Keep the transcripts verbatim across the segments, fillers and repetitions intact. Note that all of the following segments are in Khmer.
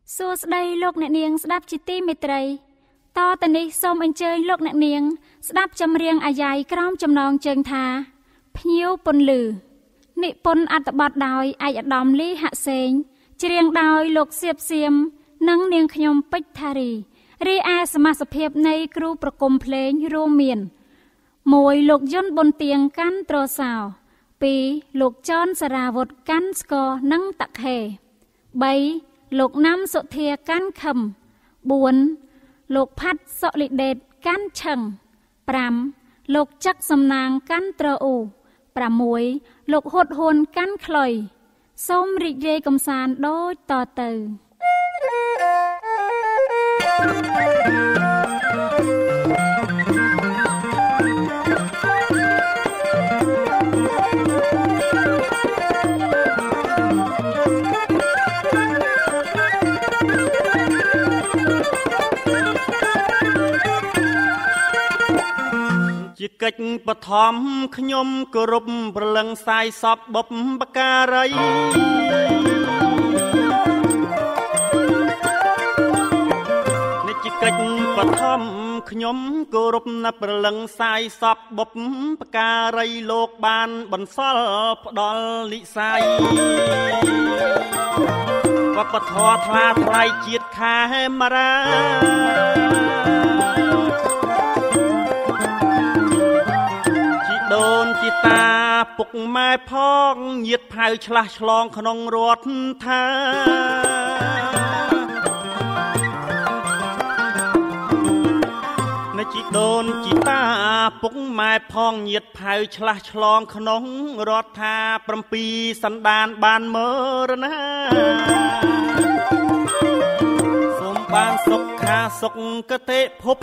សួស្តីលោកអ្នកនាងស្ដាប់ជាទីមេត្រីតទៅនេះសូមអញ្ជើញលោកអ្នកនាងស្ដាប់ចម្រៀងអាយ៉ៃក្រោមចំណងជើងថាភ្ញៀវពន្លឺនិពន្ធអត្ថបទដោយឯកឧត្តមលីហសេងច្រៀងដោយលោកសៀបសៀមនិងនាងខ្ញុំពេជ្រថារីរីឯសមាជិកភាពនៃគ្រូប្រគំភ្លេងរួមមានមួយលោកយុនប៊ុនទៀងកាន់ត្រសោពីរលោកចនសារាវុធកាន់ស្គរនិងតាក់ខេបីលោកណាំសុធាកាន់ខឹមបួនលោកផាត់សុលីដេតកាន់ឆឹងប្រាំលោកចឹកសំណាងកាន់ត្រអ៊ូប្រាំមួយលោកហួតហ៊ុនកាន់ខ្លុយសូមរីករាយកំសាន្តដូចតទៅជាកិច្ចបឋមខ្ញុំគោរពប្រលឹងសាយសពបុព្វការីនេះជាកិច្ចបឋមខ្ញុំគោរពណាស់ប្រលឹងសាយសពបុព្វការីលោកបានបន្សល់ផ្ដល់និស័យវប្បធម៌ថ្លាថ្លៃជាតិខេមរាដូនជីតាពុកម៉ែផងញាតផៅឆ្លាស់ឆ្លងក្នុងរដ្ឋថានៅជីដូនជីតាពុកម៉ែផងញាតផៅឆ្លាស់ឆ្លងក្នុងរដ្ឋថា7សន្តានបានមរណាសូមបានសុខាសុគតិភព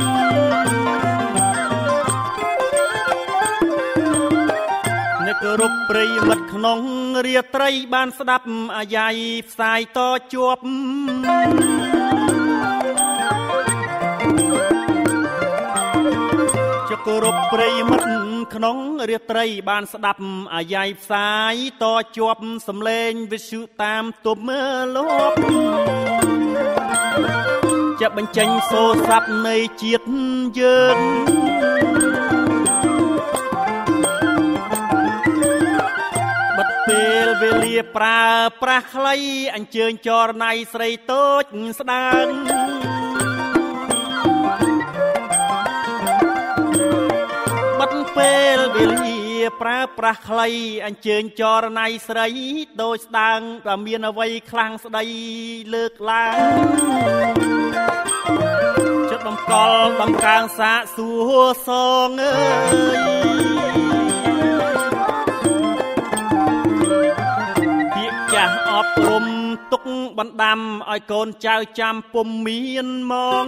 គោរពប្រិយមិត្តក្នុងរាត្រីបានស្ដាប់អាយ៉ៃផ្សាយតជាប់ជគោរពប្រិយមិត្តក្នុងរាត្រីបានស្ដាប់អាយ៉ៃផ្សាយតជាប់សំឡេងវិទ្យុតាមទប់មើលលបจะបញ្ចេញសូរស័ព្ទនៃជាតិយើងពេលវេលាប្រើប្រាស់ខ្លីអញ្ជើញចរណៃស្រីតូចស្ដាងបាត់ពេលវេលាប្រើប្រាស់ខ្លីអញ្ជើញចរណៃស្រីតូចស្ដាងតែមានអ្វីខ្លាំងស្ដីលើកឡើងចិត្តបំកល់ដំកើងសាកសួរសងអើយអប់រំទុកបណ្ដាំឲ្យកូនចៅចាំពុំមានមក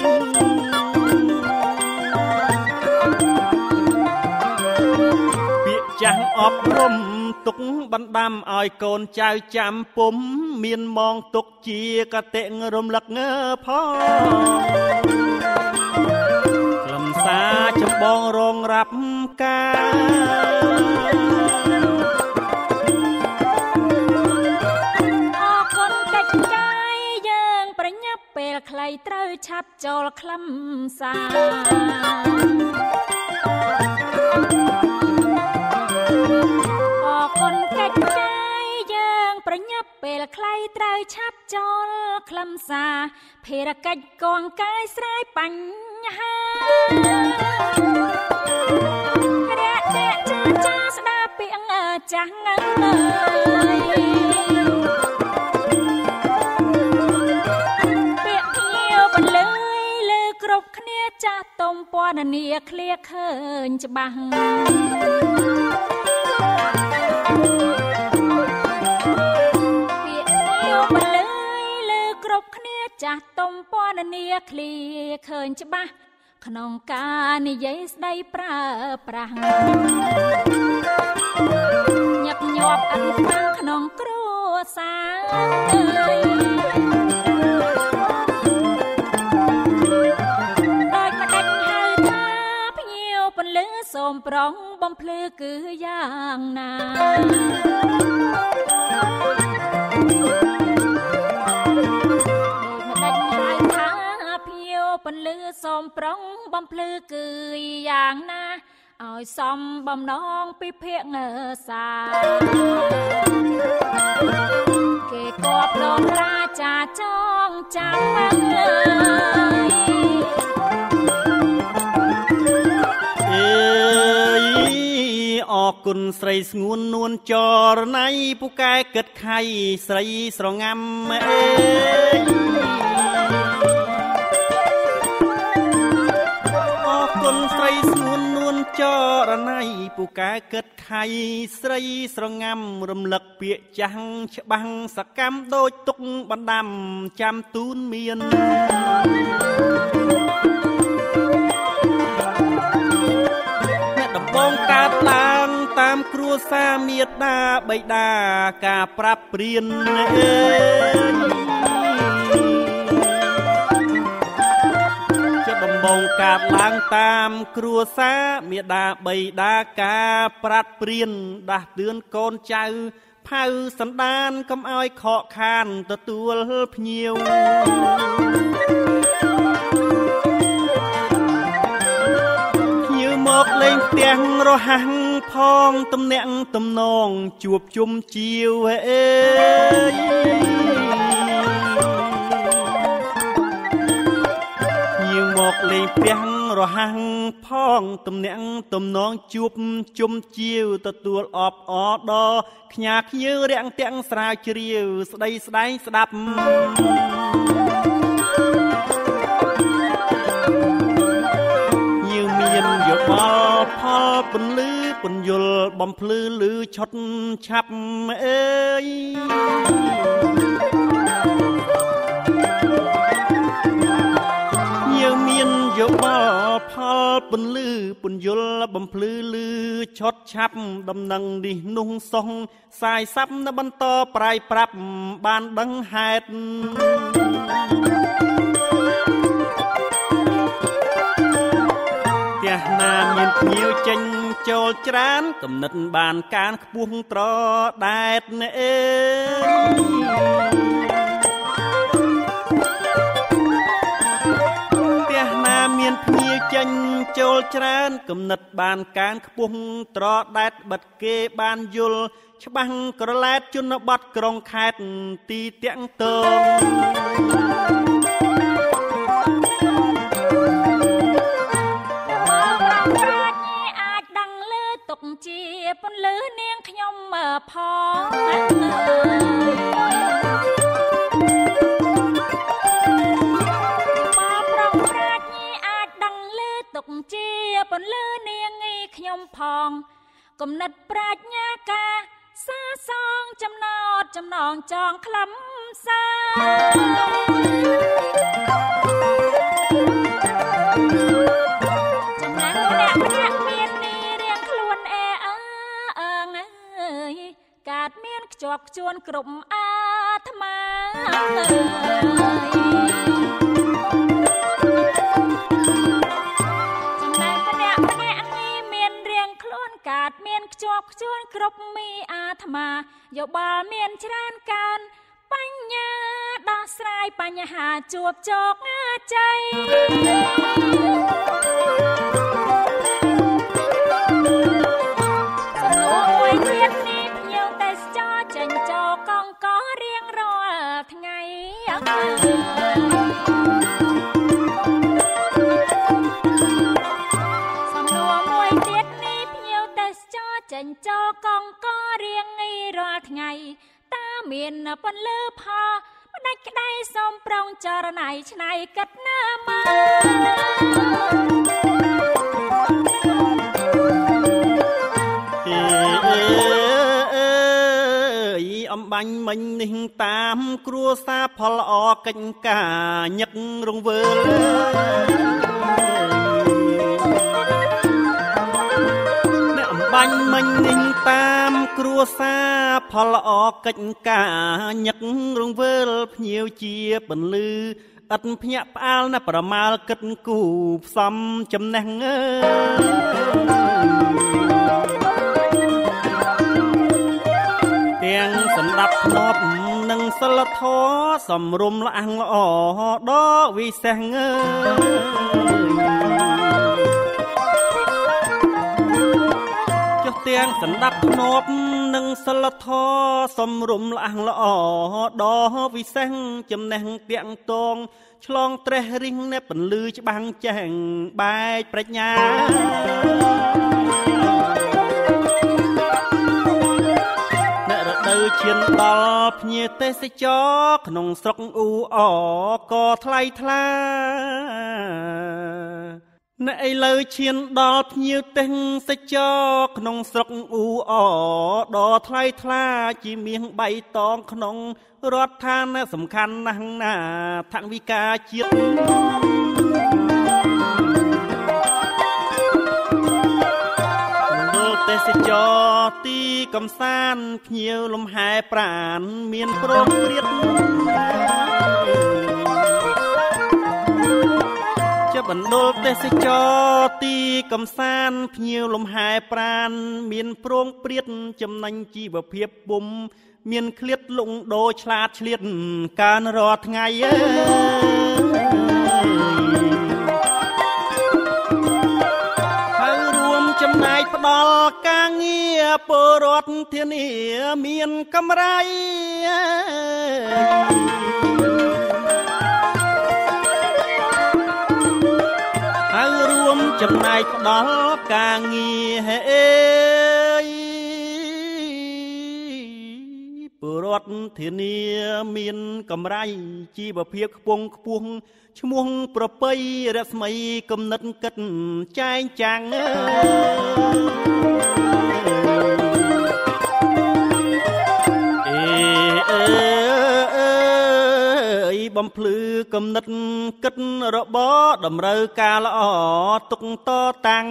ពាក្យចាស់អប់រំទុកបណ្ដាំឲ្យកូនចៅចាំពុំមានមកទុកជាកតិរំលឹកផងខ្លឹមសារចម្បងរងរាប់ការពេលខ្លីត្រូវឆាប់ចូលខ្លឹមសារអរគុណកិច្ចការយើងប្រញាប់ពេលខ្លីត្រូវឆាប់ចូលខ្លឹមសារភារកិច្ចកងកាយស្រាយបញ្ហារាក់រាក់ចាចាស្ដាប់ពាក្យចាស់ងើយចាស់តុំពណ៌នាឃ្លាឃើញច្បាស់ពាក្យយោបលឺលើគ្រប់គ្នាចាស់តុំពណ៌នាឃ្លាឃើញច្បាស់ក្នុងការនិយាយស្ដីប្រើប្រាស់ញឹកញាប់អត់ខ្លាំងក្នុងគ្រួសារសូមប្រងបំភ្លឺគឺយ៉ាងណាដបន្លឺសូមប្រងបំភ្លឺគឺយ៉ាងណាឲ្យសំបំណងពីភក្ងសាគេគប់ដងរាចាចងចាំមើលអេអរគុណស្រីស្ងួននួនចរណៃពូកែគិតខៃស្រីស្រងាំអេអរគុណស្រីស្ងួននួនចរណៃពូកែគិតខៃស្រីស្រងាំរំលឹកពាក្យចាស់ច្បាំងសកម្មដូចទុកបណ្ដាំចាំទូនមានដំបងកាត់ឡើងតាមគ្រួសារមេដាបៃតាការប្រាប់ព្រៀនអេចុះដំបងកាត់ឡើងតាមគ្រួសារមេដាបៃតាការប្រាប់ព្រៀនដាស់តឿនកូនចៅផៅសន្តានកុំឲ្យខកខានទទួលភ្ញៀវមកលេងផ្ទះរហ័សផងទំនាក់ទំនងជួបជុំជាវអេញៀវមកលេងផ្ទះរហ័សផងទំនាក់ទំនងជួបជុំជាវទទួលអបអរដល់ខ្ញាខ្ញើរាំងទាំងស្រាវជ្រាវស្ដីស្ដែងស្ដាប់យោបល់ផលពន្លឺពន្យល់បំភ្លឺលឺឆុតឆាប់អើយយើងមានយោបល់ផលពន្លឺពន្យល់បំភ្លឺលឺឆុតឆាប់ដំណឹងនេះនោះសោះសាយសាប់នៅបន្តប្រាយប្រាប់បានដឹងហេតុណាមានភ្ញៀវចេញចូលច្រើនគំនិតបានកានខ្ពស់ត្រដែតអេផ្ទះណាមានភ្ញៀវចេញចូលច្រើនគំនិតបានកានខ្ពស់ត្រដែតបិទគេបានយល់ច្បាស់ក្រឡែតជនបទក្រុងខេត្តទីតាំងតងជាពន្លឺនាងខ្ញុំផងបើប្រងប្រាជ្ញាអាចដឹងលើទុកជាពន្លឺនាងខ្ញុំផងគំនិតប្រាជ្ញាការសាសងចំណោតចំណងចងខ្លឹមសារចំណែកម្នាក់ម្នាក់មានកាត់មានខ្ជាប់ខ្ជួនគ្រប់អាត្មាចំណែកម្នាក់ម្នាក់នេះមានរៀងខ្លួនកាត់មានខ្ជាប់ខ្ជួនគ្រប់មីអាត្មាយោបល់មានច្រើនកានបញ្ញាដោះស្រាយបញ្ហាជួបជោគជ័យសំណួរមួយទៀតនេះចេញចូលកងករៀងរាល់ថ្ងៃសំណួរមួយទៀតនេះភ្ញៀវទេសចរចេញចូលកងករៀងរាល់ថ្ងៃតើមានពន្លឺផលផ្ដាច់ក្ដីសូមប្រងចរណៃឆ្នៃកិតណាមើអំបាញ់មិញនេះតាមគ្រួសារផលល្អកិច្ចការញឹករង្វើលអ្នកអំបាញ់មិញនេះតាមគ្រួសារផលល្អកិច្ចការញឹករង្វើលភ្ញៀវជាបន្លឺឥតភ្ញាក់ផ្អើលណាប្រមាលគិតគូផ្សំចំណេះអើទាំងសម្ដាប់ធ្នាប់និងសិលលធម៌សំរុំល្អងល្អដ៏វិសេសងើចុះទាំងសណ្ដាប់ធ្នាប់និងសិលធម៌សំរុំល្អងល្អដ៏វិសេសចំណេះតាក់ទងឆ្លងត្រេះរិះនៃពន្លឺច្បាំងចែងបែកប្រាជ្ញាអ្នករដូវឈានដល់ភ្ញៀវទេសចរក្នុងស្រុកអ៊ូអក៏ថ្លៃថ្លាអ្នកឥឡូវឈានដល់ភ្ញៀវទេសចរក្នុងស្រុកអ៊ូអដ៏ថ្លៃថ្លាជាមាសបៃតងក្នុងរដ្ឋានសំខាន់ណាស់ណាថវិកាជាតិទេសចរទីកំសាន្តភ្ញៀវលំហែប្រាណមានព្រមព្រៀតជាបណ្ដុលទេសចរទីកំសាន្តភ្ញៀវលំហែប្រាណមានព្រមព្រៀតចំណេញជីវភាពពុំមានឃ្លាតលងដោឆ្លាតឆ្លៀតកាលរាល់ថ្ងៃអើចំណាយផ្ដល់ការងារពលរដ្ឋធានាមានកម្រៃហើយរួមចំណាយផ្ដល់ការងារអេពលរដ្ឋធានាមានកម្រៃជីវភាពខ្ពង់ខ្ពស់ឈ្មោះប្រពៃរស្មីគំនិតគិតចែងចាំងអេអើអីបំភ្លឺគំនិតគិតរបស់តម្រូវការល្អទុកតតាំង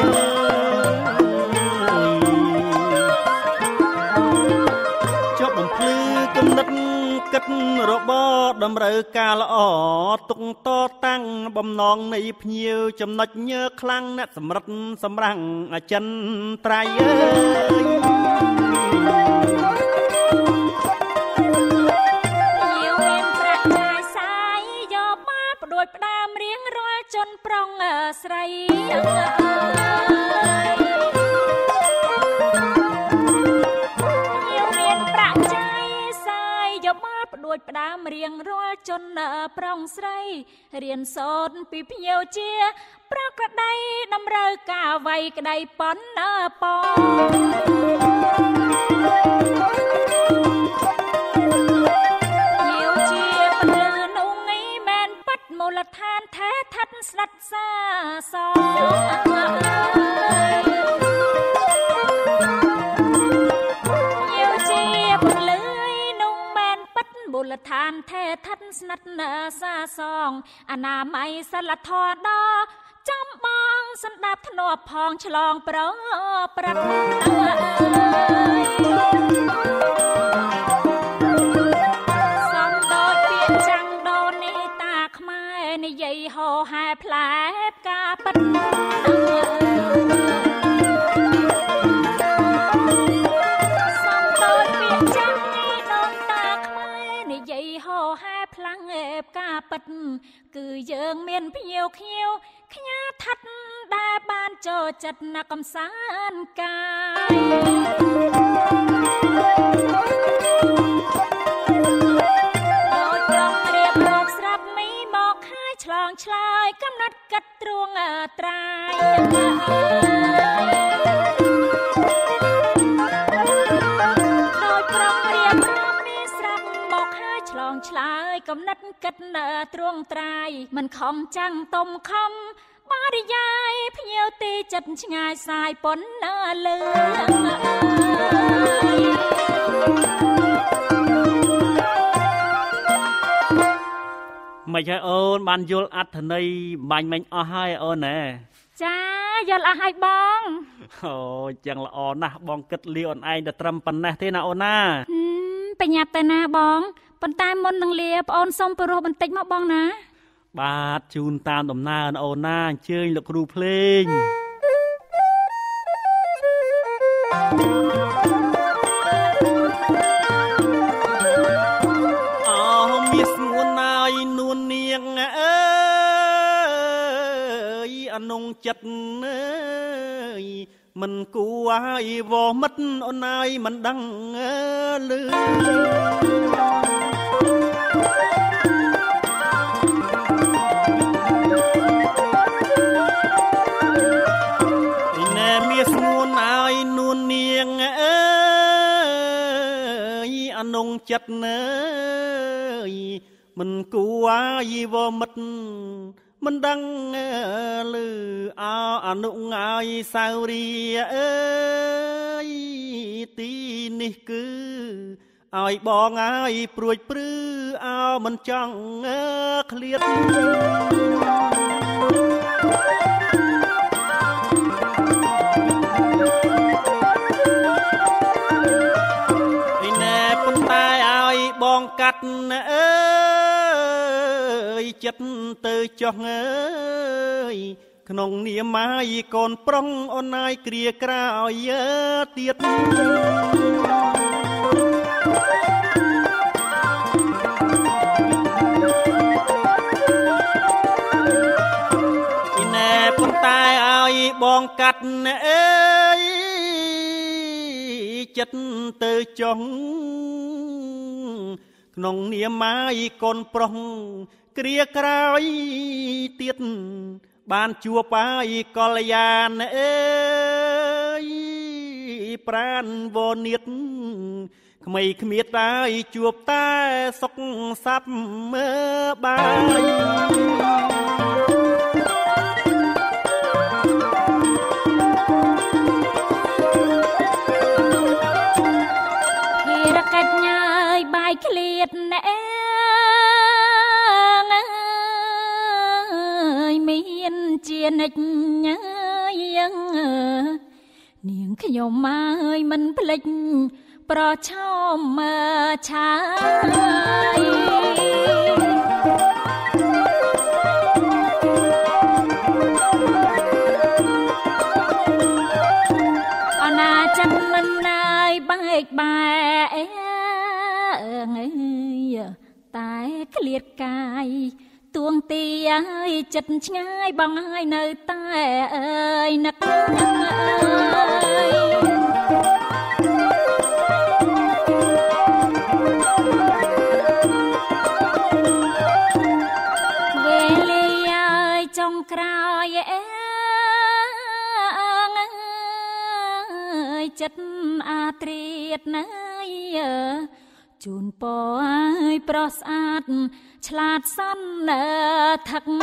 ចុះបំភ្លឺគំនិតគិតរបស់តម្រូវការល្អទុកតតាំងបំណងនៃភ្ញៀវចំណុចញើខ្លាំងអ្នកសម្រិតសម្រាំងអចិន្ត្រៃយ៍អើយ nhiều emប្រាក់ចាយសាយយកមកផ្ដួចផ្ដើមរៀងរាល់ជនប្រុងស្រីួចផ្ដើមរៀងរាល់ជនប្រុងស្រីរៀនសូត្រពីភ្ញៀវជាប្រក្រតីតម្រូវការវ័យក្តីប៉ុនពងភ្ញៀវជាពលឺនោះងីមែនប៉ិតមូលដ្ឋានថែឋិតស្ដេចសាសបុលឋានថែឋិតស្និទ្ធសាសងអនាម័យសិលធម៌ដ៏ចំបងសណ្ដាប់ធ្នាប់ផងឆ្លងប្រព្រឹត្តសំដូចពាក្យចាំងដូននេះតាខ្មែរនិយាយហោហែផ្លែផ្កាប៉ិតការពិតគឺយើងមានភ្ញៀវខ្ញៀវខ្ញាឋិតដែលបានចូលចិត្តណាកំសាន្តកាយដោយត្រង់រៀបរកស្រាប់មីមកហើយឆ្លងឆ្លើយកំណត់កាត់ទ្រង់ត្រាយឆ្លើយកំណត់គិតទ្រង់ត្រាយមិនខំចាំងតុំខំបរិយាយភ្ញៀវទីចិត្តឆ្ងាយសាយប៉ុនលើមិនហើយអូនបានយល់អត្ថន័យបាញ់មិញអស់ហើយអូនណែចាយល់អស់ហើយបងអូយ៉ាងល្អណាស់បងគិតលីអូនឯងតែត្រឹមប៉ុណ្ណេះទេណាអូនណាបញ្ញាប់ទៅណាបងប៉ុន្តែមុននឹងលាប្អូនសុំពរោះបន្តិចមកបងណាបាទជូនតាមដំណើរអូនណាអញ្ជើញលោកគ្រូភ្លេងអអនុងចិត្តអើយមិនគួរឲ្យវមិតអូនហើយមិនដឹងលឺពីណែមាសស្ងួនឲ្យនួននាងអើយអនុងចិត្តអើយមិនគួរឲ្យវមិតមិនដឹងលឺអោអនុងាយសាវរីអើយទីនេះគឺឲ្យបងហើយព្រួចព្រឺអោមិនចង់ឃ្លាតឯណែប៉ុន្តែឲ្យបងកាត់អើយចិត្តទៅចុះអើយក្នុងនាមម៉ាយកូនប្រុងអូនហើយគ្រាក្រោយទៀតពីណែប៉ុន្តែឲ្យបងកាត់អើយចិត្តទៅចុះក្នុងនាមម៉ាយកូនប្រុងគ្រាក្រោយទៀតបានជួបហើយកល្យានអើយប្រានវនិតក្មេងគ្មៀតហើយជួបតែសុខស័ព្ទបាយភារកិច្ចញ៉ាយបាយឃ្លាតណែមានជានិច្ចញ៉ាយនាងខ្ញុំហើយមិនភ្លេចប្រឆោមឆាយអណាចិត្តមិនណាយបែកបែកតែឃ្លាតកាយទួងទីឲ្យចិត្តឆ្ងាយបងឲ្យនៅតែអើយនឹកវេលាឲ្យចុងក្រោយអើយចិត្តអាត្រៀតណាយជូនពរឲ្យប្រុសស្អាតឆ្លាតសន់ថឹក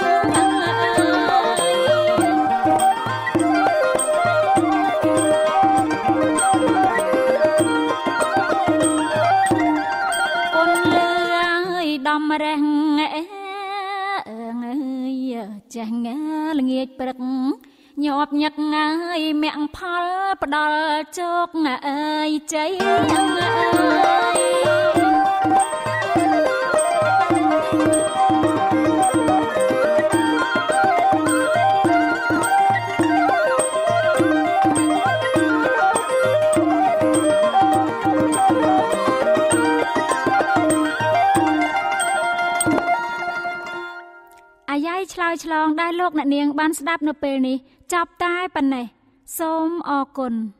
ពុនលឺឲ្យដំរះអើយចេះងាល្ងាចព្រឹកញាប់ញឹកហើយមាក់ផលផ្ដល់ជោគអើយជ័យអាយ៉ៃឆ្លើយឆ្លងដែលលោកអ្នកនាងបានស្ដាប់នៅពេលនេះចប់តែប៉ុណ្ណេះសូមអរគុណ